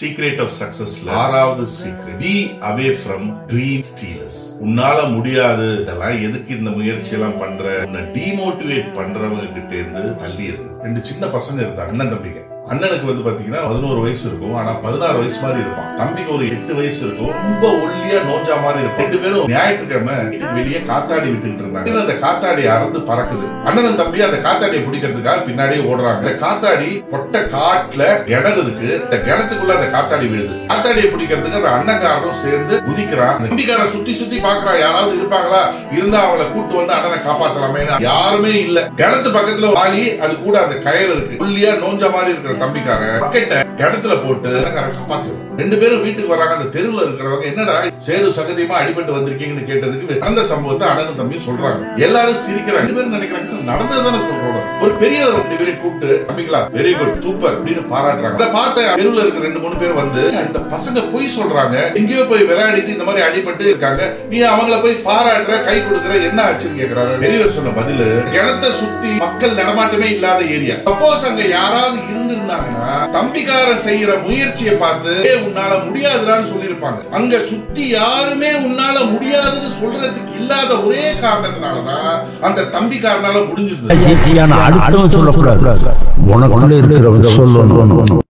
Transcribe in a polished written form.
Secret of success. ஆறாவது secret. Be away from dream stealers. உன்னால முடியாது இதெல்லாம் எதுக்கு இந்த முயற்சி எல்லாம் பண்ற உன்னை டிமோட்டிவேட் பண்றவங்க கிட்ட இருந்து தள்ளிடுது. ரெண்டு சின்ன பசங்க இருந்தாங்க, அண்ணன் தம்பிங்க. அண்ணனுக்கு வந்து பாத்தீங்கன்னா 11 வயசு இருக்கும், ஆனா 16 வயசு மாதிரி இருப்பான். தம்பிக்கு ஒரு 8 வயசு இருக்கும், ரொம்ப ஒல்லியா நோஞ்சா மாதிரி இருக்கும். ரெண்டு பேரும் ஞாயிற்றுக்கிழமை வீட்டுக்கு வெளியே காத்தாடி விட்டுக்கிட்டு இருந்தாங்க. அந்த காத்தாடி அறந்து பறக்குது. அண்ணன் தம்பி அந்த காத்தாடியை பிடிக்கிறதுக்காக பின்னாடியே ஓடுறாங்க. காத்தாடி பொட்ட காட்டுல கிணறு இருக்கு, இந்த கிணத்துக்குள்ள அந்த காத்தாடி விழுது. காத்தாடியை பிடிக்கிறதுக்கு அந்த அண்ணன்காரனும் சேர்ந்து குதிக்கிறான். தம்பிக்காரன் சுத்தி சுத்தி பாக்குறான், யாராவது இருப்பாங்களா, இருந்தா அவங்களை கூட்டு வந்து அண்ணனை காப்பாத்தலாமே. யாருமே இல்ல. கிணத்து பக்கத்துல வாளி, அது கூட அந்த கயர் இருக்கு. ஒல்லியா நோஞ்சா மாதிரி இருக்கிற தம்பிக்காரன் பக்கெட்டை கிணத்துல போட்டு காப்பாத்து. ரெண்டு பேரும் வீட்டுக்கு வராங்க. அந்த தெருவில் இருக்கிறவங்க என்னடா சேரு சகதியமா அடிபட்டு வந்திருக்கீங்கன்னு கேட்டதுக்கு நடந்த சம்பவத்தை அண்ணனும் தம்பியும் சொல்றாங்க. எல்லாரும் சிரிக்கிறாங்க. ரெண்டு பேரும் நினைக்கிறாங்க நடந்ததுதானே சொல்றோம். ஒரு பெரியவர் ரெண்டு பேரும் கூப்பிட்டு தம்பிங்களா வெரி குட் சூப்பர் அப்படின்னு பாராட்டுறாங்க. அதை பார்த்த தெருவில் இருக்கிற 2-3 பேர் வந்து இந்த பசங்க பொய் சொல்றாங்க, எங்கேயோ போய் விளையாடிட்டு இந்த மாதிரி அடிபட்டு இருக்காங்க, நீ அவங்கள போய் பாராட்டுற கை கொடுக்குற, என்ன ஆச்சுன்னு கேக்குறாங்க. பெரியவர் சொன்ன பதில், கிணத்தை சுத்தி மக்கள் நடமாட்டமே இல்லாத ஏரியா. சப்போஸ் அங்க யாராவது இருந்திருந்தாங்கன்னா தம்பிக்காரன் செய்யற முயற்சியை பார்த்து உன்னால முடியாதுன்னு சொல்லிருப்பாங்க. அங்க சுத்தி யாருமே உன்னால முடியாதுன்னு சொல்றதுக்கு இல்லாத ஒரே காரணத்தினாலதான் அந்த தம்பிக்காரனால முடிஞ்சது. அடுத்தவன் சொல்லக்கூடாது, உனக்குள்ள இருக்கிறவங்க சொல்லணும்.